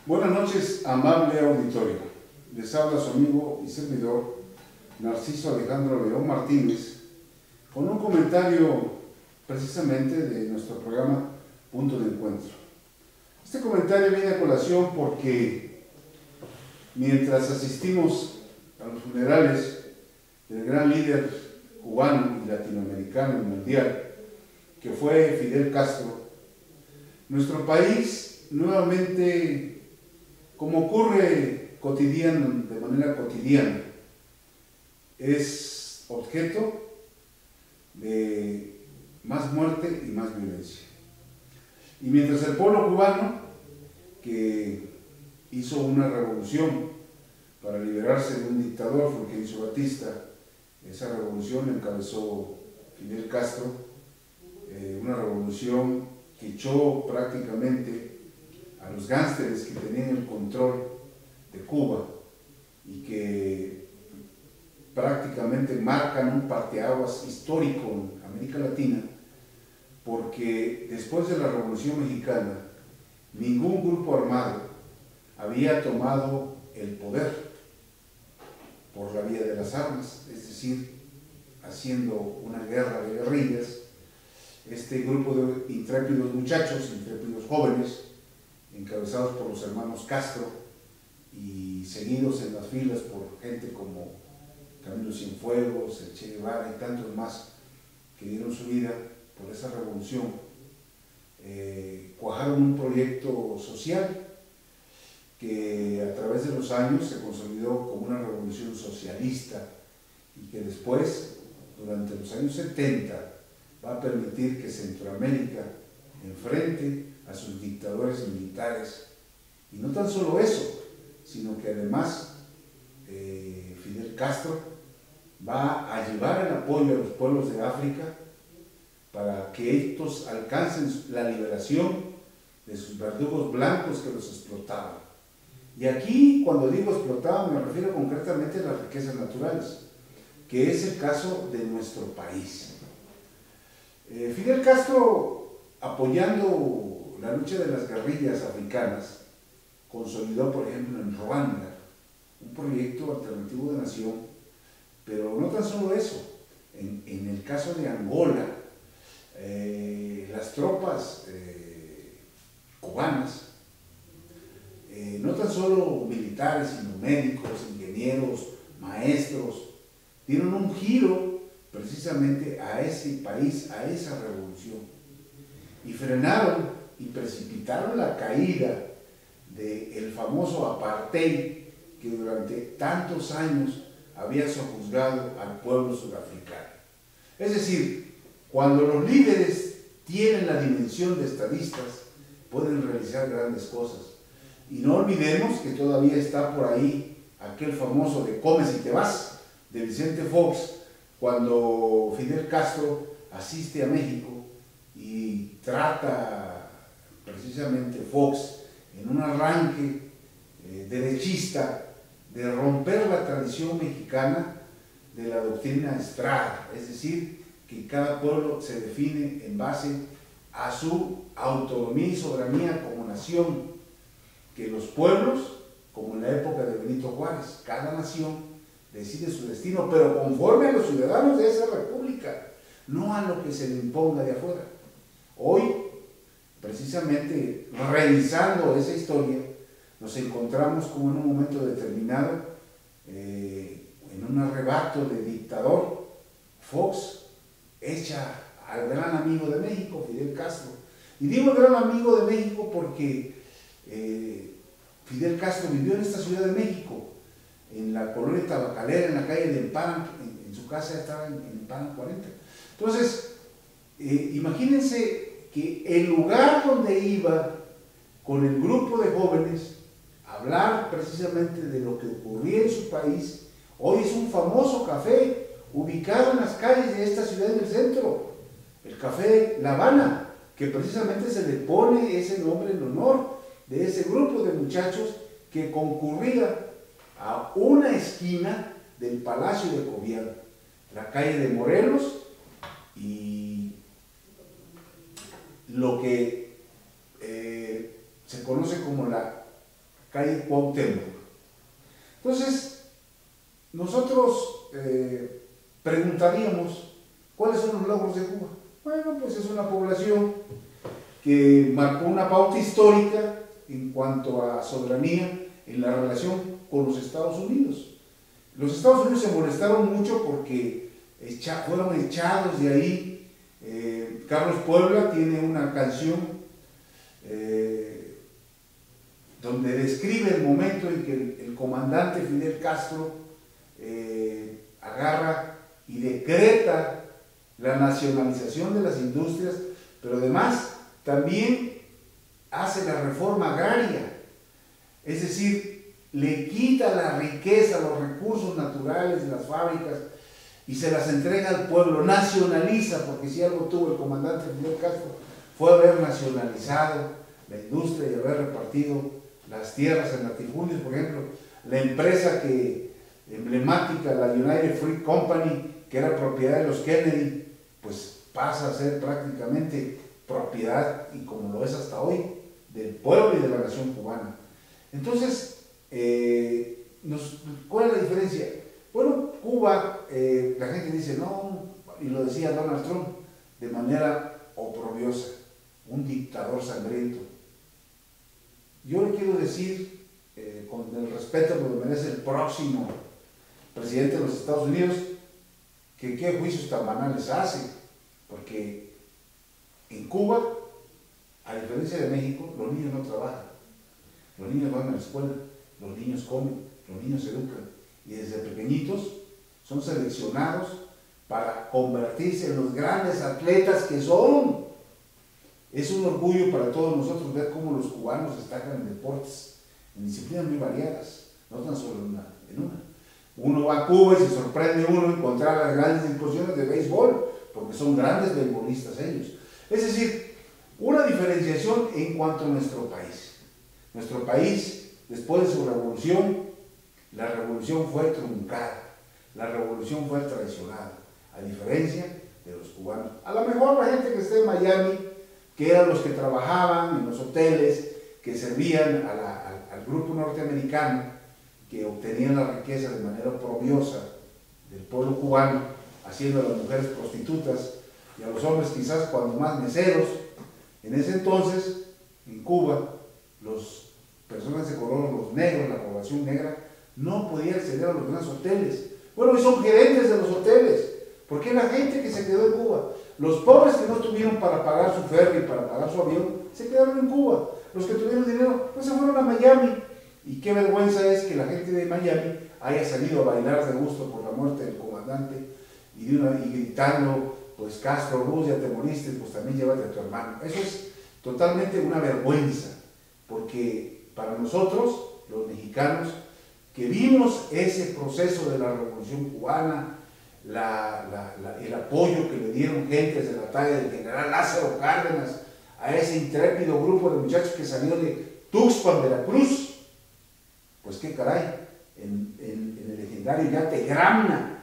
Buenas noches, amable auditorio. Les habla su amigo y servidor Narciso Alejandro León Martínez con un comentario precisamente de nuestro programa Punto de Encuentro. Este comentario viene a colación porque mientras asistimos a los funerales del gran líder cubano y latinoamericano y mundial que fue Fidel Castro, nuestro país nuevamente, como ocurre de manera cotidiana, es objeto de más muerte y más violencia. Y mientras el pueblo cubano, que hizo una revolución para liberarse de un dictador, Fulgencio Batista, esa revolución encabezó Fidel Castro, una revolución que echó prácticamente a los gánsteres que tenían el control de Cuba y que prácticamente marcan un parteaguas histórico en América Latina, porque después de la Revolución Mexicana ningún grupo armado había tomado el poder por la vía de las armas, es decir, haciendo una guerra de guerrillas. Este grupo de intrépidos muchachos, intrépidos jóvenes, encabezados por los hermanos Castro y seguidos en las filas por gente como Camilo Cienfuegos, el Che Guevara y tantos más que dieron su vida por esa revolución, cuajaron un proyecto social que a través de los años se consolidó como una revolución socialista y que después, durante los años 70, va a permitir que Centroamérica enfrente a sus dictadores militares. Y no tan solo eso, sino que además Fidel Castro va a llevar el apoyo a los pueblos de África para que estos alcancen la liberación de sus verdugos blancos que los explotaban. Y aquí, cuando digo explotaban, me refiero concretamente a las riquezas naturales, que es el caso de nuestro país. Fidel Castro, apoyando la lucha de las guerrillas africanas, consolidó, por ejemplo, en Ruanda, un proyecto alternativo de nación, pero no tan solo eso. En el caso de Angola, las tropas cubanas, no tan solo militares, sino médicos, ingenieros, maestros, dieron un giro precisamente a ese país, a esa revolución, y frenaron y precipitaron la caída del famoso apartheid que durante tantos años había sojuzgado al pueblo sudafricano. Es decir, cuando los líderes tienen la dimensión de estadistas, pueden realizar grandes cosas. Y no olvidemos que todavía está por ahí aquel famoso de "comes y te vas", de Vicente Fox, cuando Fidel Castro asiste a México y trata precisamente Fox en un arranque derechista de romper la tradición mexicana de la doctrina Estrada, es decir, que cada pueblo se define en base a su autonomía y soberanía como nación, que los pueblos, como en la época de Benito Juárez, cada nación decide su destino, pero conforme a los ciudadanos de esa república, no a lo que se le imponga de afuera. Hoy, precisamente, revisando esa historia, nos encontramos como en un momento determinado, en un arrebato de dictador, Fox echa al gran amigo de México, Fidel Castro. Y digo gran amigo de México porque Fidel Castro vivió en esta Ciudad de México, en la colonia tabacalera, en la calle de Empalme, en su casa estaba en Empalme 40. Entonces, imagínense que el lugar donde iba con el grupo de jóvenes a hablar precisamente de lo que ocurría en su país, hoy es un famoso café ubicado en las calles de esta ciudad en el centro, el Café La Habana, que precisamente se le pone ese nombre en honor de ese grupo de muchachos que concurría a una esquina del Palacio de Gobierno, la calle de Morelos y lo que se conoce como la calle Cuauhtémoc. Entonces, nosotros preguntaríamos, ¿cuáles son los logros de Cuba? Bueno, pues es una población que marcó una pauta histórica en cuanto a soberanía en la relación con los Estados Unidos. Los Estados Unidos se molestaron mucho porque fueron echados de ahí. Carlos Puebla tiene una canción donde describe el momento en que el comandante Fidel Castro agarra y decreta la nacionalización de las industrias, pero además también hace la reforma agraria, es decir, le quita la riqueza, los recursos naturales de las fábricas y se las entrega al pueblo, nacionaliza, porque si algo tuvo el comandante Fidel Castro fue haber nacionalizado la industria y haber repartido las tierras en latifundios. Por ejemplo, la empresa emblemática, la United Fruit Company, que era propiedad de los Kennedy, pues pasa a ser prácticamente propiedad, y como lo es hasta hoy, del pueblo y de la nación cubana. Entonces, ¿cuál es la diferencia? Bueno, Cuba, la gente dice no, y lo decía Donald Trump de manera oprobiosa, un dictador sangriento. Yo le quiero decir, con el respeto que me merece el próximo presidente de los Estados Unidos, que qué juicios tan banales hace, porque en Cuba, a diferencia de México, los niños no trabajan, los niños van a la escuela, los niños comen, los niños se educan, y desde pequeñitos son seleccionados para convertirse en los grandes atletas que son. Es un orgullo para todos nosotros ver cómo los cubanos destacan en deportes, en disciplinas muy variadas, no tan solo en una. Uno va a Cuba y se sorprende uno encontrar las grandes incursiones de béisbol, porque son grandes beisbolistas ellos. Es decir, una diferenciación en cuanto a nuestro país. Nuestro país, después de su revolución, la revolución fue truncada, la revolución fue traicionada, a diferencia de los cubanos. A lo mejor la gente que esté en Miami, que eran los que trabajaban en los hoteles, que servían al grupo norteamericano, que obtenían la riqueza de manera oprobiosa del pueblo cubano, haciendo a las mujeres prostitutas y a los hombres quizás cuando más meseros. En ese entonces, en Cuba, las personas de color, los negros, la población negra, no podía acceder a los grandes hoteles. Bueno, y son gerentes de los hoteles, porque la gente que se quedó en Cuba, los pobres que no tuvieron para pagar su ferry, para pagar su avión, se quedaron en Cuba. Los que tuvieron dinero, pues se fueron a Miami. Y qué vergüenza es que la gente de Miami haya salido a bailar de gusto por la muerte del comandante y gritando, pues Castro, Ruz, ya te moriste, pues también llévate a tu hermano. Eso es totalmente una vergüenza, porque para nosotros, los mexicanos, que vimos ese proceso de la Revolución Cubana, el apoyo que le dieron gentes de la talla del general Lázaro Cárdenas a ese intrépido grupo de muchachos que salió de Tuxpan, Veracruz, pues qué caray, en el legendario yate Gramna,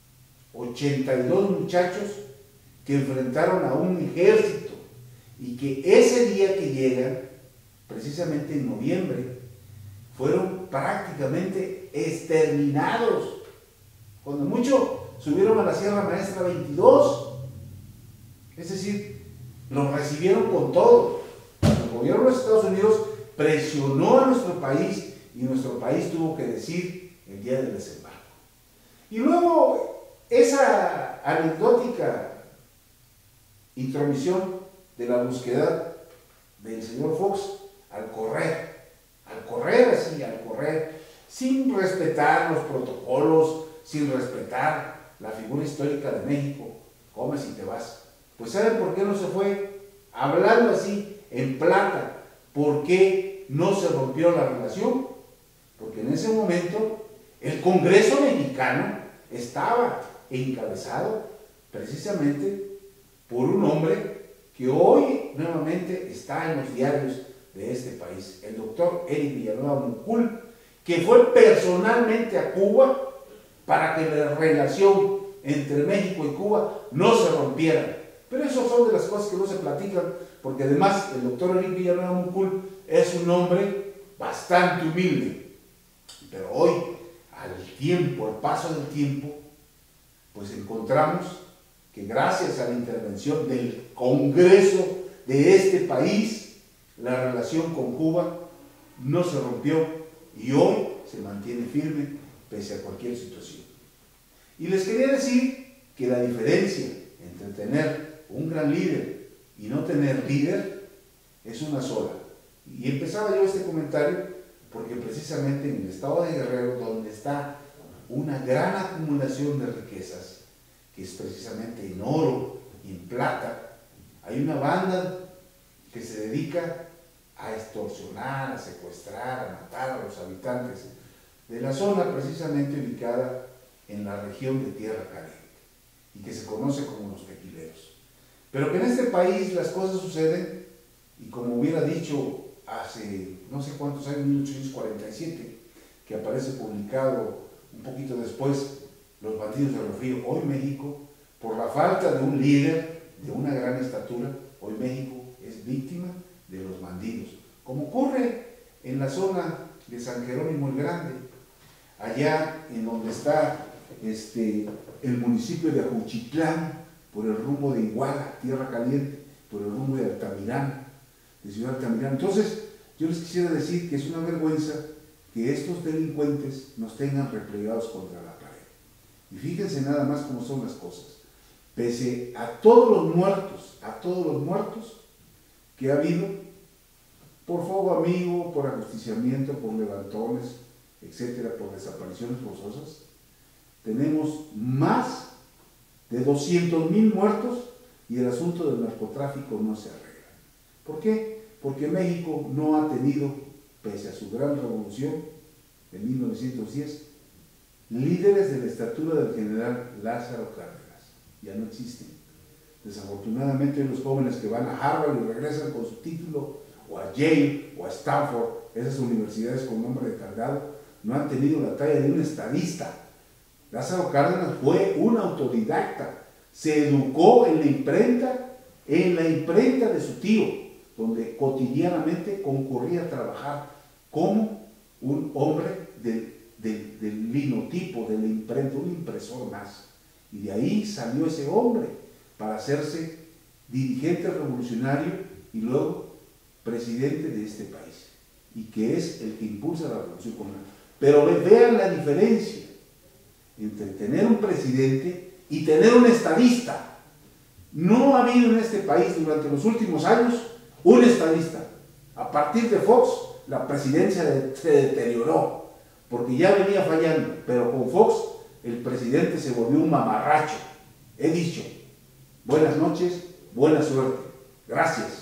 82 muchachos que enfrentaron a un ejército, y que ese día que llegan, precisamente en noviembre, fueron prácticamente exterminados. Cuando mucho subieron a la Sierra Maestra 22, es decir, los recibieron con todo. El gobierno de los Estados Unidos presionó a nuestro país, y nuestro país tuvo que decir el día del desembarco. Y luego esa anecdótica intromisión de la búsqueda del señor Fox al correr así, sin respetar los protocolos, sin respetar la figura histórica de México, comes y te vas. Pues ¿saben por qué no se fue? Hablando así, en plata, ¿por qué no se rompió la relación? Porque en ese momento el Congreso mexicano estaba encabezado precisamente por un hombre que hoy nuevamente está en los diarios de este país, el doctor Eric Villanueva Moncul, que fue personalmente a Cuba para que la relación entre México y Cuba no se rompiera. Pero eso son de las cosas que no se platican, porque además el doctor Eric Villanueva Moncul es un hombre bastante humilde. Pero hoy, al paso del tiempo, pues encontramos que gracias a la intervención del Congreso de este país, la relación con Cuba no se rompió y hoy se mantiene firme pese a cualquier situación. Y les quería decir que la diferencia entre tener un gran líder y no tener líder es una sola. Y empezaba yo este comentario porque precisamente en el estado de Guerrero, donde está una gran acumulación de riquezas, que es precisamente en oro y en plata, hay una banda que se dedica a extorsionar, a secuestrar, a matar a los habitantes de la zona precisamente ubicada en la región de Tierra Caliente y que se conoce como los tequileros. Pero que en este país las cosas suceden y, como hubiera dicho hace no sé cuántos años, 1847, que aparece publicado un poquito después, Los bandidos de Río Frío, hoy México, por la falta de un líder de una gran estatura, hoy México es víctima de los bandidos, como ocurre en la zona de San Jerónimo el Grande, allá en donde está el municipio de Ajuchitlán, por el rumbo de Iguala, Tierra Caliente, por el rumbo de Altamirano, de Ciudad Altamirano. Entonces, yo les quisiera decir que es una vergüenza que estos delincuentes nos tengan replegados contra la pared. Y fíjense nada más cómo son las cosas. Pese a todos los muertos que ha habido, por fuego amigo, por ajusticiamiento, por levantones, etcétera, por desapariciones forzosas, tenemos más de 200,000 muertos y el asunto del narcotráfico no se arregla. ¿Por qué? Porque México no ha tenido, pese a su gran revolución de 1910, líderes de la estatura del general Lázaro Cárdenas. Ya no existen. Desafortunadamente los jóvenes que van a Harvard y regresan con su título, o a Yale, o a Stanford, esas universidades con nombre de cargado, no han tenido la talla de un estadista. Lázaro Cárdenas fue un autodidacta, se educó en la imprenta de su tío, donde cotidianamente concurría a trabajar como un hombre del linotipo, de la imprenta, un impresor más. Y de ahí salió ese hombre para hacerse dirigente revolucionario y luego presidente de este país, y que es el que impulsa la revolución comunal. Pero vean la diferencia entre tener un presidente y tener un estadista. No ha habido en este país durante los últimos años un estadista. A partir de Fox, la presidencia se deterioró, porque ya venía fallando, pero con Fox el presidente se volvió un mamarracho. He dicho, buenas noches, buena suerte. Gracias.